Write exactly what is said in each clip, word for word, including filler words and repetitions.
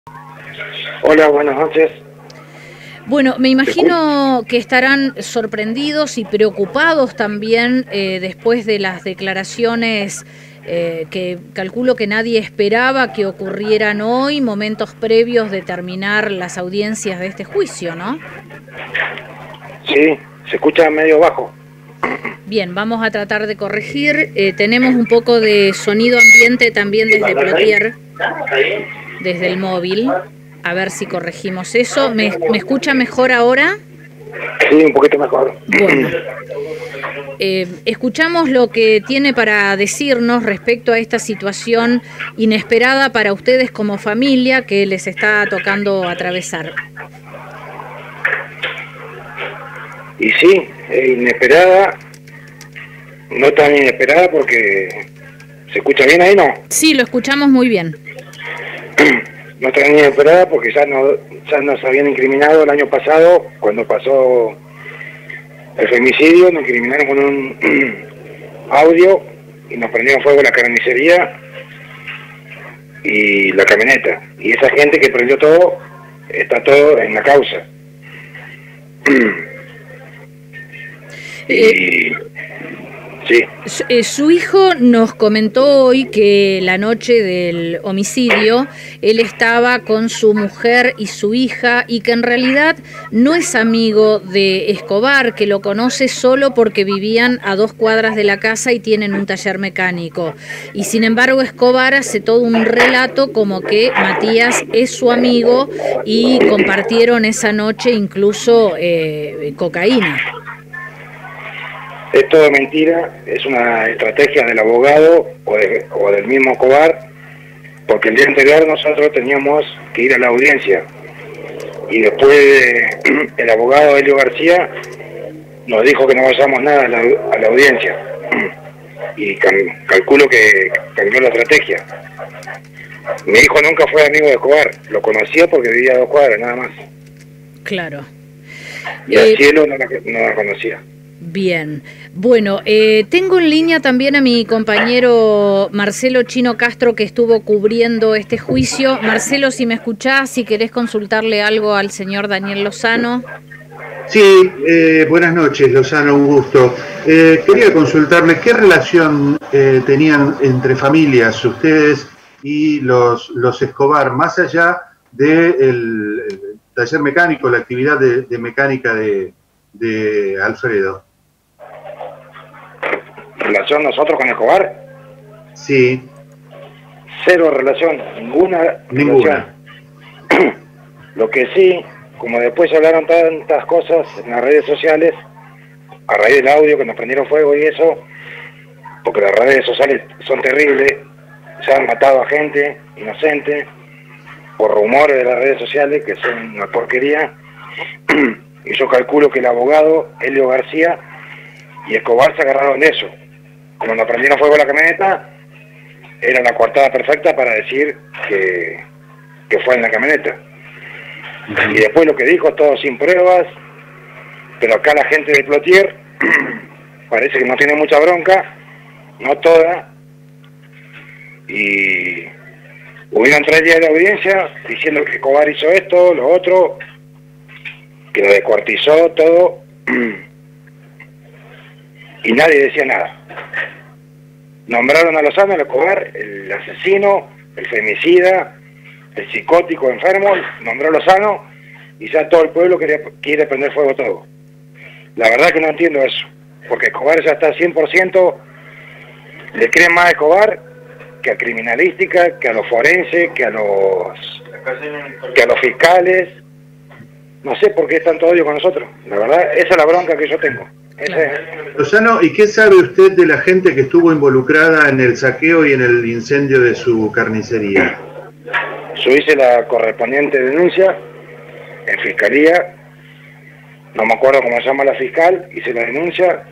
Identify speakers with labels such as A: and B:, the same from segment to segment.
A: Hola, buenas noches.
B: Bueno, me imagino que estarán sorprendidos y preocupados también eh, después de las declaraciones eh, que calculo que nadie esperaba que ocurrieran hoy, momentos previos de terminar las audiencias de este juicio, ¿no?
A: Sí, se escucha medio bajo.
B: Bien, vamos a tratar de corregir. Eh, tenemos un poco de sonido ambiente también desde Plotier, desde el móvil. A ver si corregimos eso. ¿Me, me escucha mejor ahora?
A: Sí, un poquito mejor.
B: Bueno, eh, escuchamos lo que tiene para decirnos respecto a esta situación inesperada para ustedes como familia que les está tocando atravesar.
A: Y sí, es inesperada, no tan inesperada porque se escucha bien ahí, ¿no?
B: Sí, lo escuchamos muy bien.
A: No tan inesperada porque ya, no, ya nos habían incriminado el año pasado, cuando pasó el femicidio, nos incriminaron con un audio y nos prendieron fuego la carnicería y la camioneta. Y esa gente que prendió todo, está todo en la causa. Y sí.
B: Su, eh, su hijo nos comentó hoy que la noche del homicidio él estaba con su mujer y su hija y que en realidad no es amigo de Escobar, que lo conoce solo porque vivían a dos cuadras de la casa y tienen un taller mecánico. Y sin embargo Escobar hace todo un relato como que Matías es su amigo y compartieron esa noche incluso eh, cocaína.
A: Es todo mentira, es una estrategia del abogado o, de, o del mismo Escobar, porque el día anterior nosotros teníamos que ir a la audiencia y después de, el abogado Helio García nos dijo que no vayamos nada a la, a la audiencia y cal, calculo que cambió la estrategia. Mi hijo nunca fue amigo de Escobar, lo conocía porque vivía a dos cuadras nada más.
B: Claro.
A: Y a eh, Cielo no la, no la conocía.
B: Bien, bueno, eh, tengo en línea también a mi compañero Marcelo Chino Castro que estuvo cubriendo este juicio. Marcelo, si me escuchás, si querés consultarle algo al señor Daniel Lozano.
C: Sí, eh, buenas noches, Lozano, un gusto. Eh, quería consultarle qué relación eh, tenían entre familias ustedes y los, los Escobar, más allá del de taller mecánico, la actividad de, de mecánica de, de Alfredo.
A: ¿Relación nosotros con Escobar?
C: Sí.
A: Cero relación, ninguna,
C: ninguna.
A: relación. Lo que sí, como después se hablaron tantas cosas en las redes sociales, a raíz del audio que nos prendieron fuego y eso, porque las redes sociales son terribles, se han matado a gente inocente, por rumores de las redes sociales, que son una porquería, y yo calculo que el abogado, Helio García, y Escobar se agarraron de eso. Como nos prendieron fuego la camioneta, era la coartada perfecta para decir que, que fue en la camioneta. Y después lo que dijo, todo sin pruebas, pero acá la gente de Plotier parece que no tiene mucha bronca, no toda, y hubieron tres días de audiencia diciendo que Escobar hizo esto, lo otro, que lo descuartizó todo, y nadie decía nada. Nombraron a Lozano, al Escobar, el asesino, el femicida, el psicótico enfermo, nombró a Lozano y ya todo el pueblo quiere, quiere prender fuego todo. La verdad que no entiendo eso, porque Escobar ya está cien por ciento, le creen más a Escobar que a criminalística, que a los forenses, que a los, que a los fiscales. No sé por qué es tanto odio con nosotros, la verdad, esa es la bronca que yo tengo.
C: Lozano, ¿y qué sabe usted de la gente que estuvo involucrada en el saqueo y en el incendio de su carnicería?
A: Yo hice la correspondiente denuncia en fiscalía, no me acuerdo cómo se llama la fiscal, hice la denuncia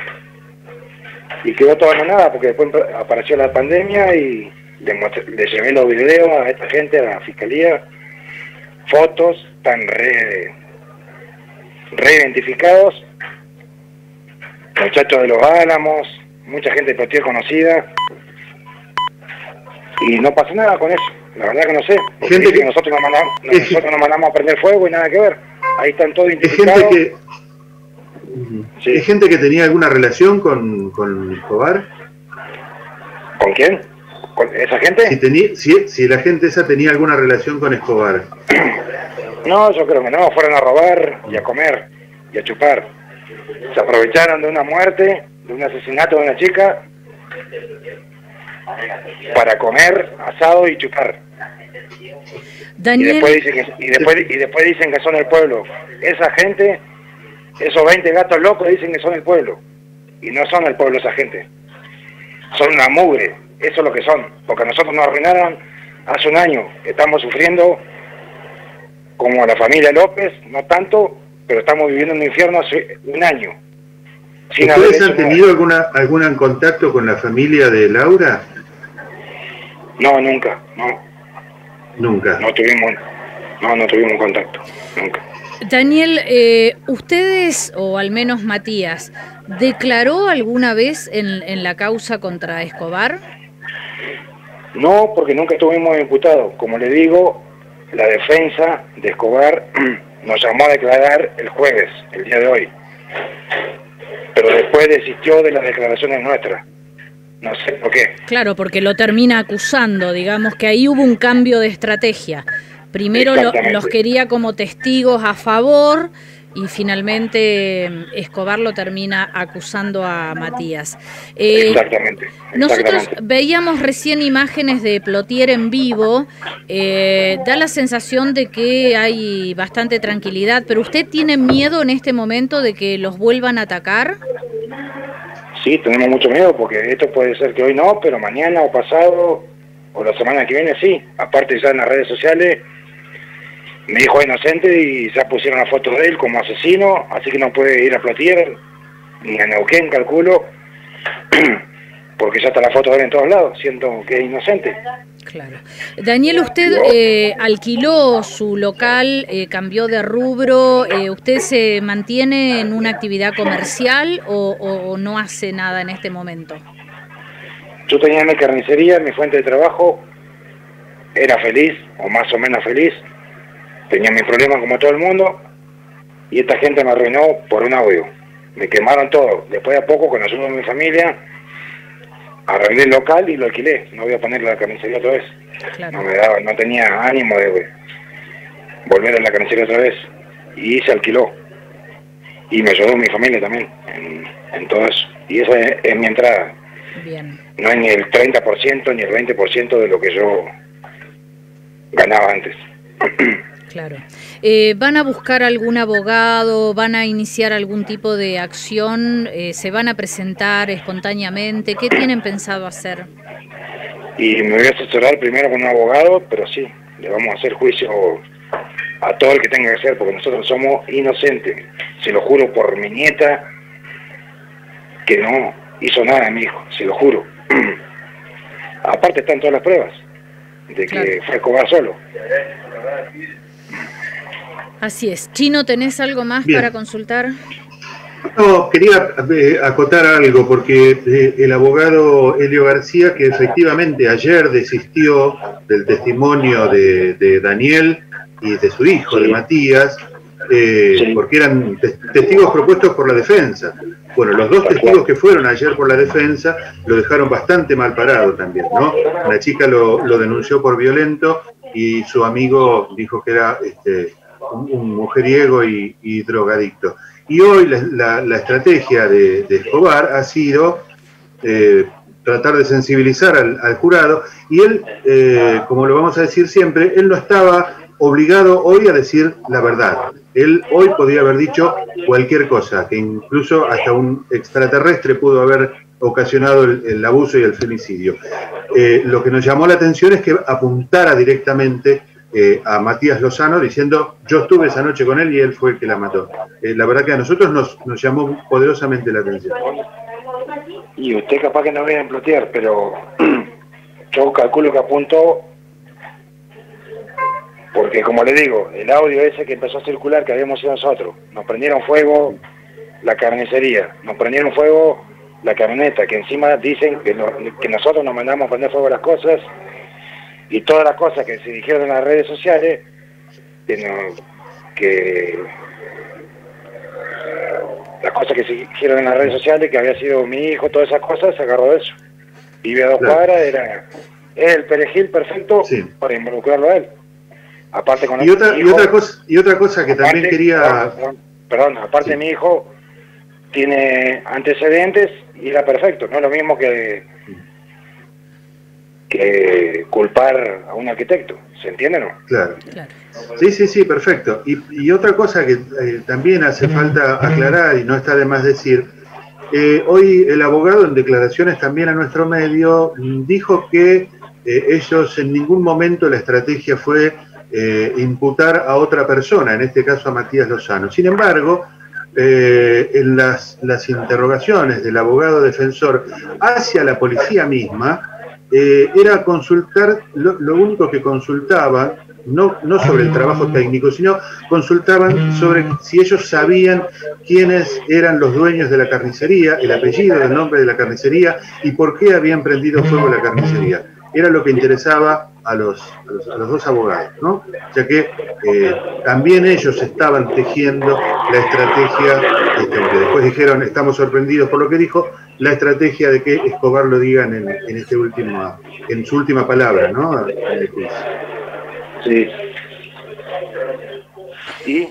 A: y quedó todo en nada porque después apareció la pandemia y le, mostré, le llevé los videos a esta gente, a la fiscalía, fotos, están re, re identificados, muchachos de Los Álamos, mucha gente de Plotier conocida, y no pasó nada con eso. La verdad que no sé. Porque
C: Gente
A: que
C: que,
A: nosotros nos mandamos,
C: es,
A: nosotros nos mandamos a prender fuego y nada que ver. Ahí están todos
C: es
A: identificados.
C: gente que,
A: sí.
C: ¿Es gente que tenía alguna relación con, con Escobar?
A: ¿Con quién? ¿Con esa gente?
C: Si, tenía, si, si la gente esa tenía alguna relación con Escobar.
A: No, yo creo que no. Fueron a robar y a comer y a chupar. Se aprovecharon de una muerte, de un asesinato de una chica, para comer asado y chupar.
B: Daniel...
A: Y después dicen que, y después, y después dicen que son el pueblo. Esa gente, esos veinte gatos locos dicen que son el pueblo. Y no son el pueblo esa gente. Son una mugre. Eso es lo que son. Porque a nosotros nos arruinaron hace un año. Estamos sufriendo como la familia López, no tanto, pero estamos viviendo un infierno hace un año. Sin
C: ¿Ustedes han tenido alguna, algún contacto con la familia de Laura?
A: No, nunca, no.
C: Nunca.
A: No tuvimos, no, no tuvimos contacto, nunca.
B: Daniel, eh, ustedes, o al menos Matías, ¿declaró alguna vez en, en la causa contra Escobar?
A: No, porque nunca estuvimos imputados. Como le digo, la defensa de Escobar nos llamó a declarar el jueves, el día de hoy. Pero después desistió de las declaraciones nuestras. No sé por qué.
B: Claro, porque lo termina acusando, digamos que ahí hubo un cambio de estrategia. Primero lo, los quería como testigos a favor y finalmente Escobar lo termina acusando a Matías.
A: Eh, exactamente, exactamente.
B: Nosotros veíamos recién imágenes de Plotier en vivo, eh, da la sensación de que hay bastante tranquilidad, pero ¿usted tiene miedo en este momento de que los vuelvan a atacar?
A: Sí, tenemos mucho miedo porque esto puede ser que hoy no, pero mañana o pasado o la semana que viene sí. Aparte ya en las redes sociales me dijo inocente y ya pusieron la foto de él como asesino, así que no puede ir a Plotier ni a Neuquén, calculo, porque ya está la foto de él en todos lados, siento que es inocente.
B: Claro. Daniel, usted eh, alquiló su local, eh, cambió de rubro, eh, ¿usted se mantiene en una actividad comercial o, o, o no hace nada en este momento?
A: Yo tenía mi carnicería, mi fuente de trabajo, era feliz, o más o menos feliz, tenía mis problemas como todo el mundo, y esta gente me arruinó por un audio. Me quemaron todo. Después de a poco, con la ayuda de mi familia, arreglé el local y lo alquilé. No voy a poner la carnicería otra vez. Claro. No me daba, no tenía ánimo de volver a la carnicería otra vez. Y se alquiló. Y me ayudó mi familia también en, en todo eso. Y esa es, es mi entrada.
B: Bien.
A: No es ni el treinta por ciento ni el veinte por ciento de lo que yo ganaba antes.
B: Claro. Eh, ¿Van a buscar algún abogado? ¿Van a iniciar algún tipo de acción? Eh, ¿Se van a presentar espontáneamente? ¿Qué tienen pensado hacer?
A: Y me voy a asesorar primero con un abogado, pero sí, le vamos a hacer juicio a todo el que tenga que hacer, porque nosotros somos inocentes. Se lo juro por mi nieta, que no hizo nada a mi hijo, se lo juro. Aparte están todas las pruebas de que claro. Fue Escobar solo.
B: Así es. Chino, ¿tenés algo más Bien. Para consultar?
C: No, quería eh, acotar algo, porque eh, el abogado Helio García, que efectivamente ayer desistió del testimonio de, de Daniel y de su hijo, sí. de Matías, eh, sí. porque eran testigos propuestos por la defensa. Bueno, los dos testigos que fueron ayer por la defensa lo dejaron bastante mal parado también, ¿no? La chica lo, lo denunció por violento y su amigo dijo que era este, un, un mujeriego y, y drogadicto. Y hoy la, la, la estrategia de, de Escobar ha sido eh, tratar de sensibilizar al, al jurado, y él, eh, como lo vamos a decir siempre, él no estaba obligado hoy a decir la verdad. Él hoy podía haber dicho cualquier cosa, que incluso hasta un extraterrestre pudo haber ocasionado el, el abuso y el femicidio. Eh, lo que nos llamó la atención es que apuntara directamente eh, a Matías Lozano diciendo: yo estuve esa noche con él y él fue el que la mató. Eh, la verdad que a nosotros nos, nos llamó poderosamente la atención.
A: Y usted capaz que no viene a Plotier, pero yo calculo que apuntó, porque como le digo, el audio ese que empezó a circular, que habíamos sido nosotros, nos prendieron fuego la carnicería, nos prendieron fuego la camioneta, que encima dicen que, no, que nosotros nos mandamos a prender fuego a las cosas, Y todas las cosas que se dijeron en las redes sociales, que, no, que las cosas que se dijeron en las redes sociales, que había sido mi hijo, todas esas cosas, se agarró de eso. Vive a dos claro. cuadras, era, es el perejil perfecto sí. para involucrarlo a él. Aparte con
C: y, otra, hijo, y, otra cosa, y otra cosa que aparte, también quería...
A: Perdón, perdón, perdón aparte sí. mi hijo tiene antecedentes y era perfecto, no es lo mismo que, que culpar a un arquitecto, ¿se entiende o no?
C: Claro. claro. Sí, sí, sí, perfecto. Y, y otra cosa que eh, también hace falta aclarar y no está de más decir, eh, hoy el abogado en declaraciones también a nuestro medio dijo que eh, ellos en ningún momento la estrategia fue eh, imputar a otra persona, en este caso a Matías Lozano. Sin embargo, eh, en las, las interrogaciones del abogado defensor hacia la policía misma, eh, era consultar, lo, lo único que consultaba, no, no sobre el trabajo técnico, sino consultaban sobre si ellos sabían quiénes eran los dueños de la carnicería, el apellido, el nombre de la carnicería y por qué habían prendido fuego la carnicería. Era lo que interesaba a los, a los, a los dos abogados, ¿no? Ya que eh, también ellos estaban tejiendo la estrategia, este, aunque después dijeron, estamos sorprendidos por lo que dijo, la estrategia de que Escobar lo diga en, en, este último, en su última palabra, ¿no? En el juicio.
A: Sí. ¿Y?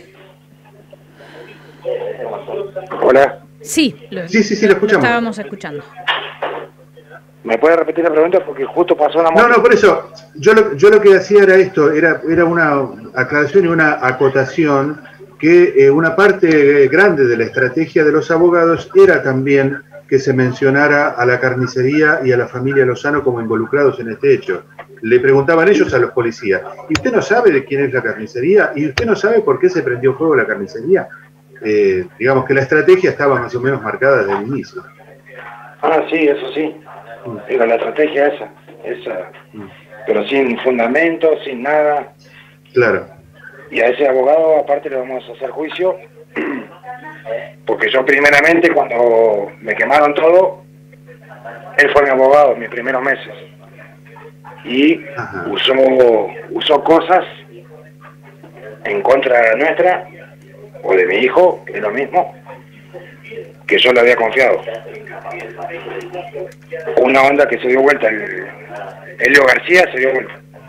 A: Hola.
B: Sí,
C: lo, sí, sí, sí, lo escuchamos.
B: Lo estábamos escuchando.
A: ¿Me puede repetir la pregunta? Porque justo pasó una...
C: No, no, por eso, yo lo, yo lo que hacía era esto, era, era una aclaración y una acotación que eh, una parte grande de la estrategia de los abogados era también que se mencionara a la carnicería y a la familia Lozano como involucrados en este hecho. Le preguntaban ellos a los policías, ¿y usted no sabe de quién es la carnicería? ¿Y usted no sabe por qué se prendió fuego la carnicería? Eh, digamos que la estrategia estaba más o menos marcada desde el inicio.
A: Ah, sí, eso sí. Era la estrategia esa, esa, mm. pero sin fundamento, sin nada.
C: Claro.
A: Y a ese abogado aparte le vamos a hacer juicio, porque yo primeramente cuando me quemaron todo, él fue mi abogado en mis primeros meses. Y Ajá. usó usó cosas en contra nuestra, o de mi hijo, que es lo mismo, que yo le había confiado. Una onda que se dio vuelta, el Helio García se dio vuelta.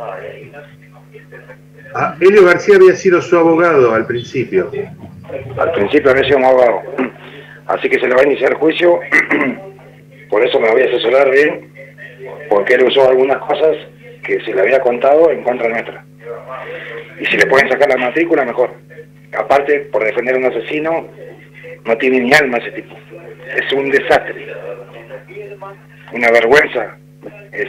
C: Ah, Helio García había sido su abogado al principio.
A: Al principio había sido un abogado. Así que se le va a iniciar el juicio, por eso me voy a asesorar bien, porque él usó algunas cosas que se le había contado en contra nuestra. Y si le pueden sacar la matrícula, mejor. Aparte, por defender a un asesino, no tiene ni alma ese tipo. Es un desastre. Una vergüenza. Es...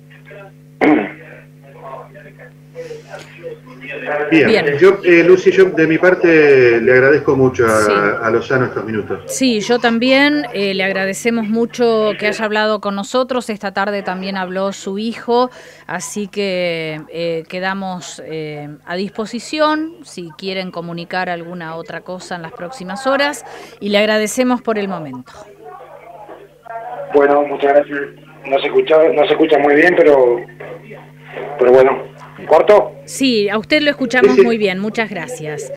C: Bien, Bien. Yo, eh, Lucy, yo de mi parte le agradezco mucho a, sí. a Lozano estos minutos.
B: Sí, yo también eh, le agradecemos mucho que haya hablado con nosotros. Esta tarde también habló su hijo, así que eh, quedamos eh, a disposición si quieren comunicar alguna otra cosa en las próximas horas y le agradecemos por el momento.
A: Bueno, muchas gracias. No se escucha, no se escucha muy bien, pero, pero bueno. ¿Corto?
B: Sí, a usted lo escuchamos sí, sí. muy bien, muchas gracias.